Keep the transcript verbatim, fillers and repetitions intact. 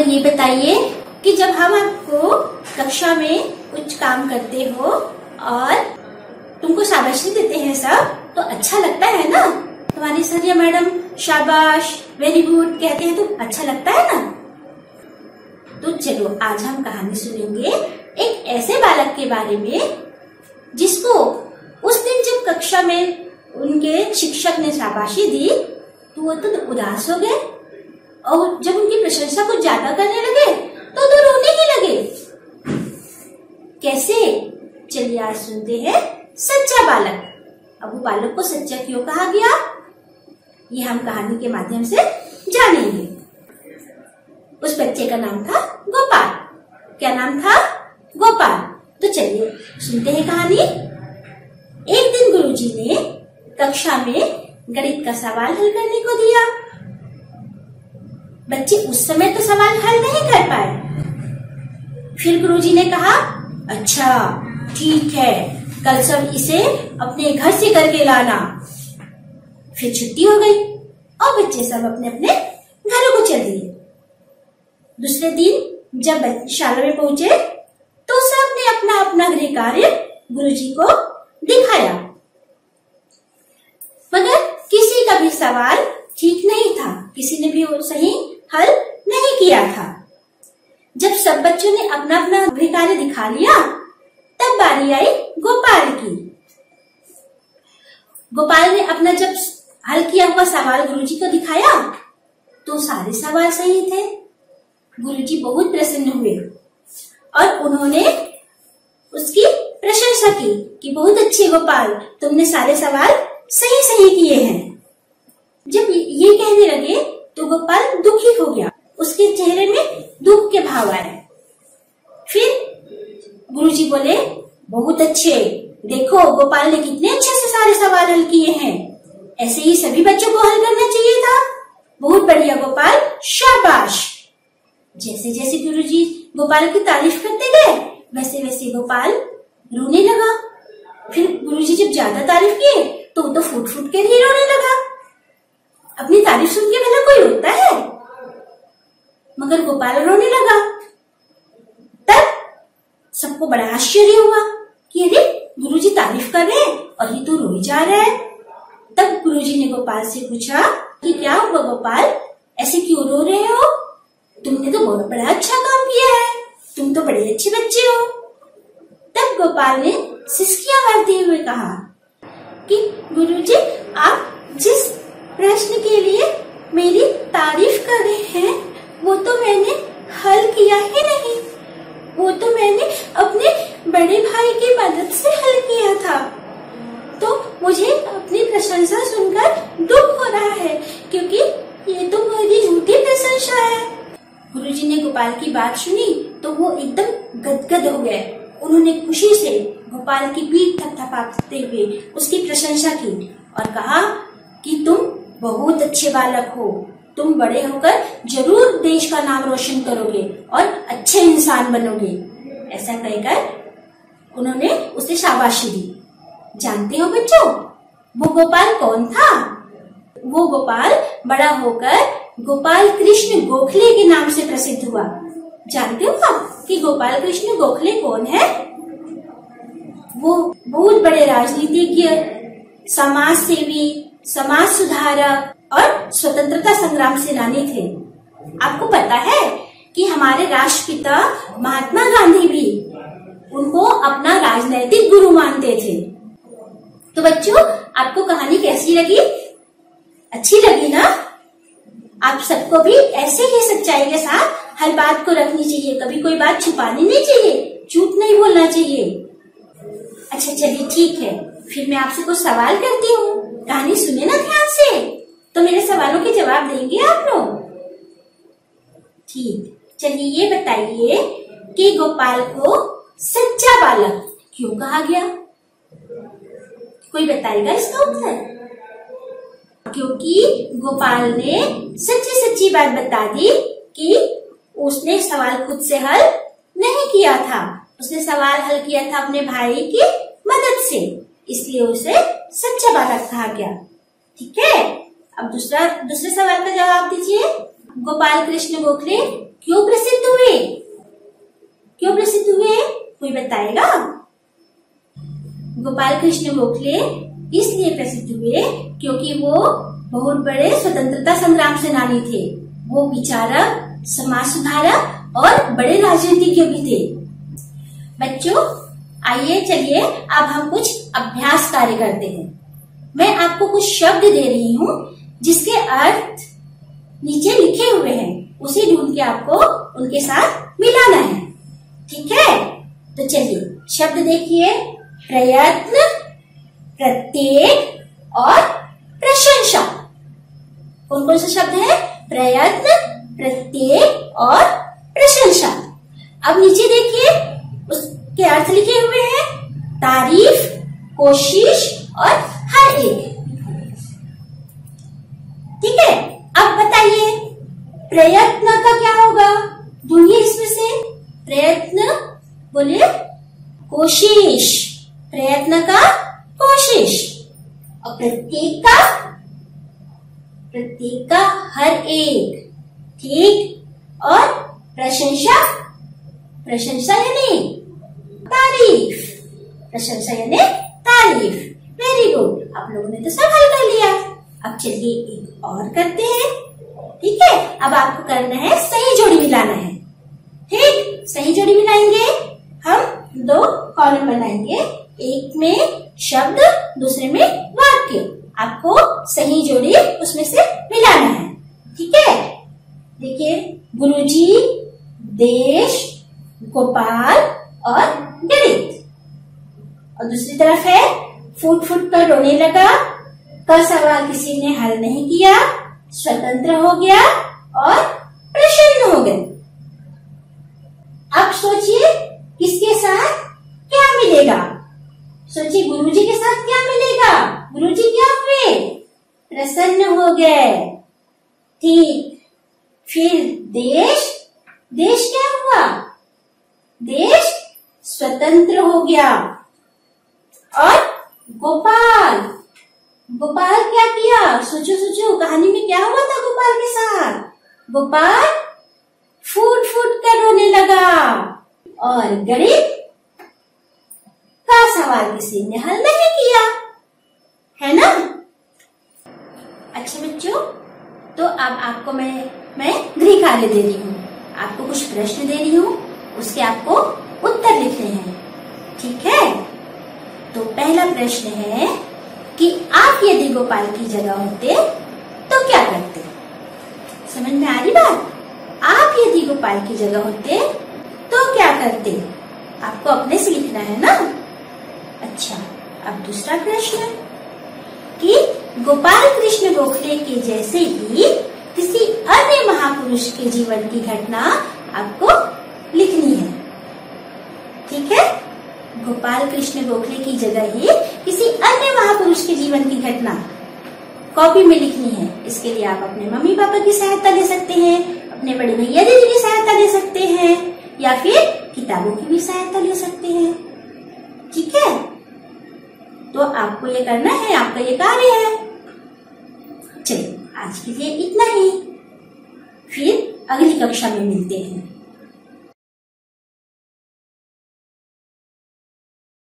अब ये बताइए कि जब हम आपको कक्षा में कुछ काम करते हो और तुमको शाबाशी देते हैं सब, तो अच्छा लगता है ना? तुम्हारी सर या मैडम शाबाश, वेरी गुड कहते हैं तो अच्छा लगता है ना? तो चलो आज हम कहानी सुनेंगे एक ऐसे बालक के बारे में जिसको उस दिन जब कक्षा में उनके शिक्षक ने शाबाशी दी तो वो तो उदास हो गए, और जब उनकी प्रशंसा कुछ ज्यादा करने लगे तो तो रोने ही लगे। कैसे? चलिए आज सुनते हैं सच्चा बालक। अब वो बालक को सच्चा क्यों कहा गया, ये हम कहानी के माध्यम से जानेंगे। उस बच्चे का नाम था गोपाल। क्या नाम था? गोपाल। तो चलिए सुनते हैं कहानी। एक दिन गुरुजी ने कक्षा में गणित का सवाल हल करने को दिया। बच्चे उस समय तो सवाल हल नहीं कर पाए। फिर गुरुजी ने कहा, अच्छा ठीक है, कल सब इसे अपने घर से करके लाना। फिर छुट्टी हो गई और बच्चे सब अपने अपने घरों को चल दिए। दूसरे दिन जब शाला में पहुंचे तो सबने अपना अपना गृह कार्य गुरुजी को दिखाया, मगर किसी का भी सवाल ठीक नहीं था, किसी ने भी सही हल नहीं किया था। जब सब बच्चों ने अपना अपना गृह कार्य दिखा लिया तब बारी आई गोपाल की। गोपाल ने अपना जब हल किया हुआ सवाल गुरुजी को दिखाया तो सारे सवाल सही थे। गुरुजी बहुत प्रसन्न हुए और उन्होंने उसकी प्रशंसा की कि बहुत अच्छे गोपाल, तुमने सारे सवाल सही सही किए हैं। जब ये कहने लगे तो गोपाल दुखी हो गया, उसके चेहरे में दुख के भाव आए। फिर गुरुजी बोले, बहुत अच्छे, देखो गोपाल ने कितने अच्छे से सारे सवाल हल किए हैं, ऐसे ही सभी बच्चों को हल करना चाहिए था। बहुत बढ़िया गोपाल, शाबाश। जैसे जैसे गुरुजी गोपाल की तारीफ करते गए वैसे वैसे गोपाल रोने लगा। फिर गुरुजी जब ज्यादा तारीफ किए तो वो तो फूट फूट कर ही रोने लगा। अपनी तारीफ सुन के भला कोई रोता है? मगर गोपाल रोने लगा। तब सबको बड़ा आश्चर्य हुआ कि अरे गुरुजी तारीफ कर रहे हैं और ये तो रोई जा रहा है। तब गुरुजी ने गोपाल से पूछा कि क्या हुआ गोपाल, ऐसे क्यों रो रहे हो? तुमने तो बहुत बड़ा अच्छा काम किया है, तुम तो बड़े अच्छे बच्चे हो। तब गोपाल ने सिसकियां मारते हुए कहा कि गुरुजी, आप जिस प्रश्न के लिए मेरी तारीफ कर रहे हैं वो तो मैंने हल किया ही नहीं, वो तो मैंने अपने बड़े भाई की मदद से हल किया था। तो मुझे अपनी प्रशंसा सुनकर दुख हो रहा है क्योंकि ये तो मेरी झूठी प्रशंसा है। गुरुजी ने गोपाल की बात सुनी तो वो एकदम गदगद हो गए। उन्होंने खुशी से गोपाल की पीठ थपथपाते हुए उसकी प्रशंसा की और कहा कि तुम बहुत अच्छे बालक हो, तुम बड़े होकर जरूर देश का नाम रोशन करोगे और अच्छे इंसान बनोगे। ऐसा कहकर उन्होंने उसे शाबाशी दी। जानते हो बच्चों, वो गोपाल कौन था? वो गोपाल बड़ा होकर गोपाल कृष्ण गोखले के नाम से प्रसिद्ध हुआ। जानते हो आप कि गोपाल कृष्ण गोखले कौन है? वो बहुत बड़े राजनीतिज्ञ, समाज सेवी, समाज सुधारक और स्वतंत्रता संग्राम सेनानी थे। आपको पता है कि हमारे राष्ट्रपिता महात्मा गांधी भी उनको अपना राजनैतिक गुरु मानते थे। तो बच्चों, आपको कहानी कैसी लगी? अच्छी लगी ना? आप सबको भी ऐसे ही सच्चाई के साथ हर बात को रखनी चाहिए, कभी कोई बात छुपानी नहीं चाहिए, झूठ नहीं बोलना चाहिए। अच्छा चलिए ठीक है, फिर मैं आपसे कुछ सवाल करती हूँ, कहानी सुने ना ध्यान से, तो मेरे सवालों के जवाब देंगे आप लोग? ठीक, चलिए ये बताइए कि गोपाल को सच्चा बालक क्यों कहा गया? कोई बताएगा इसका उत्तर? क्योंकि गोपाल ने सच्ची सच्ची बात बता दी कि उसने सवाल खुद से हल नहीं किया था, उसने सवाल हल किया था अपने भाई की मदद से, इसलिए उसे सच्चा बालक कहा गया। ठीक है, अब दूसरा दूसरे सवाल का जवाब दीजिए। गोपाल कृष्ण गोखले क्यों प्रसिद्ध हुए? क्यों प्रसिद्ध हुए? कोई बताएगा? गोपाल कृष्ण गोखले इसलिए प्रसिद्ध हुए क्योंकि वो बहुत बड़े स्वतंत्रता संग्राम सेनानी थे। वो विचारक, समाज सुधारक और बड़े राजनीतिज्ञ भी थे। बच्चों, आइए चलिए अब हम कुछ अभ्यास कार्य करते हैं। मैं आपको कुछ शब्द दे रही हूँ जिसके अर्थ नीचे लिखे हुए हैं, उसे ढूंढ के आपको उनके साथ मिलाना है। ठीक है? तो चलिए शब्द देखिए। प्रयत्न, प्रत्येक और प्रशंसा। कौन कौन से शब्द है? प्रयत्न, प्रत्येक और प्रशंसा। अब नीचे देखिए, उसके अर्थ लिखे हुए हैं। तारीफ, कोशिश और हर एक। ठीक है? अब बताइए प्रयत्न का क्या होगा? ढूंढिए इसमें से। प्रयत्न बोलिए कोशिश। प्रयत्न का कोशिश। और प्रत्येक का? प्रत्येक का हर एक। ठीक। और प्रशंसा? प्रशंसा यानी तारीफ। प्रशंसा यानी तारीफ। वेरी गुड, आप लोगों ने तो सब हल कर लिया। अब चलिए एक और करते हैं। ठीक है? अब आपको करना है सही जोड़ी मिलाना है। ठीक? सही जोड़ी मिलाएंगे। हम दो कॉलम बनाएंगे, एक में शब्द, दूसरे में वाक्य। आपको सही जोड़ी उसमें से मिलाना है। ठीक है? देखिए, गुरुजी, देश, गोपाल और गणित। और दूसरी तरफ है फुट फुट कर रोने लगा, का सवाल किसी ने हल नहीं किया, स्वतंत्र हो गया और प्रसन्न हो गए। अब सोचिए किसके साथ क्या मिलेगा? सोचिए गुरुजी के साथ क्या मिलेगा? गुरुजी क्या हुए? प्रसन्न हो गए। ठीक। फिर देश, देश क्या हुआ? देश स्वतंत्र हो गया। और गोपाल, गोपाल क्या किया? सोचो सोचो, कहानी में क्या हुआ था गोपाल के साथ? गोपाल फूट फूट कर रोने लगा। और गणित का सवाल किसी ने हल नहीं किया, है ना? अच्छा बच्चों, तो अब आपको मैं मैं गृह कार्य दे रही हूँ। आपको कुछ प्रश्न दे रही हूँ, उसके आपको उत्तर लिखने हैं। ठीक है? तो पहला प्रश्न है कि आप यदि गोपाल की जगह होते तो क्या करते? समझ में आ रही बात? आप यदि गोपाल की जगह होते तो क्या करते? आपको अपने से लिखना है ना? अच्छा, अब दूसरा प्रश्न कि गोपाल कृष्ण गोखले के जैसे ही किसी अन्य महापुरुष के जीवन की घटना आपको लिखनी है। ठीक है? गोपाल कृष्ण गोखले की जगह ही किसी अन्य महापुरुष के जीवन की घटना कॉपी में लिखनी है। इसके लिए आप अपने मम्मी पापा की सहायता ले सकते हैं, अपने बड़े भैया दीदी की सहायता ले सकते हैं, या फिर किताबों की भी सहायता ले सकते हैं। ठीक है? तो आपको ये करना है, आपका ये कार्य है। चलिए आज के लिए इतना ही, फिर अगली कक्षा में मिलते हैं।